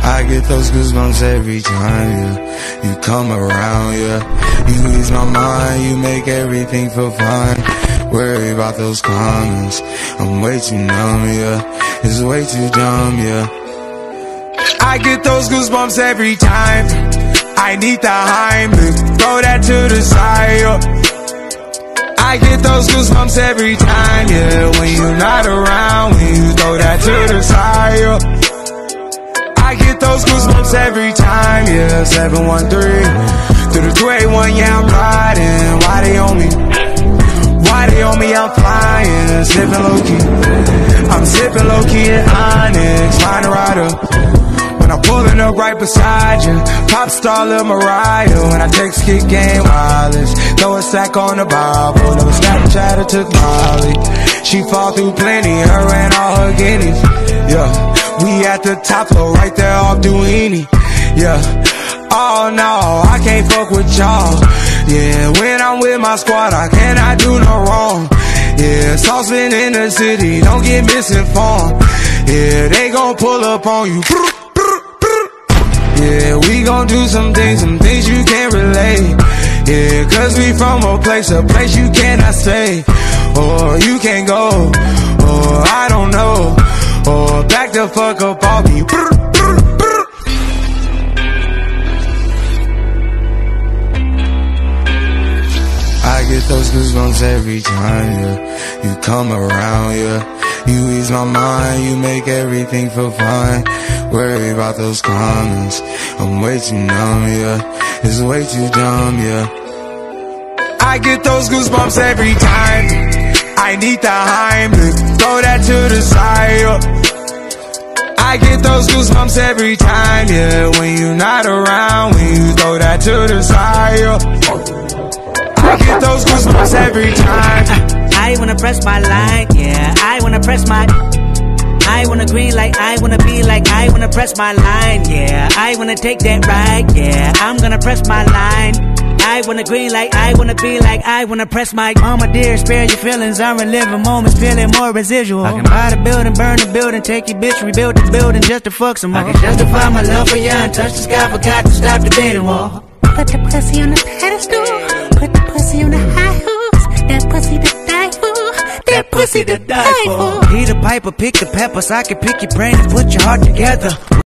I get those goosebumps every time, yeah. You come around, yeah. You ease my mind, you make everything feel fine. Worry about those comments, I'm way too numb, yeah. It's way too dumb, yeah. I get those goosebumps every time. I need the Heimlich, throw that to the side, yeah. I get those goosebumps every time, yeah. When you're not around, when you throw that to the side, yeah. I get those goosebumps every time, yeah. 713 through the 281, yeah, I'm riding. Why they on me? Why they on me? I'm flying, sipping low-key. I'm sipping low-key in Onyx, find a rider. When I'm pulling up right beside you, pop star Lil Mariah. When I text kick game wireless, throw a sack on the Bible. Never Snapchat or took Molly. She fall through plenty, her and all her guineas, yeah. We at the top floor, right there off Duini, yeah. Oh no, I can't fuck with y'all, yeah. When I'm with my squad, I cannot do no wrong, yeah. Saucing in the city, don't get misinformed, yeah. They gon' pull up on you, yeah. We gon' do some things you can't relate, yeah. Cause we from a place you cannot stay, or you can't go, or I don't know, or back the fuck up off me. I get those goosebumps every time, yeah. You come around, yeah. You ease my mind, you make everything feel fine. Worry about those comments, I'm way too numb, yeah. It's way too dumb, yeah. I get those goosebumps every time. I need the Heimlich, throw that to the side, yeah. I get those goosebumps every time, yeah. When you're not around, when you throw that to the side, yeah. I get those goosebumps every time. I wanna press my line, yeah. I wanna press my, I wanna green like, I wanna be like, I wanna press my line, yeah. I wanna take that ride, yeah. I'm gonna press my line. I wanna green like, I wanna be like, I wanna press my mama dear, spare your feelings, I'm reliving moments, feeling more residual. I can buy the building, burn the building, take your bitch, rebuild the building just to fuck some more. I can justify my love for you and touch the sky, forgot to stop the bidding war. Put the pussy on the pedestal, put the pussy on the high horse, that pussy to die for, that pussy to die for. He the piper, pick the peppers, I can pick your brain and put your heart together.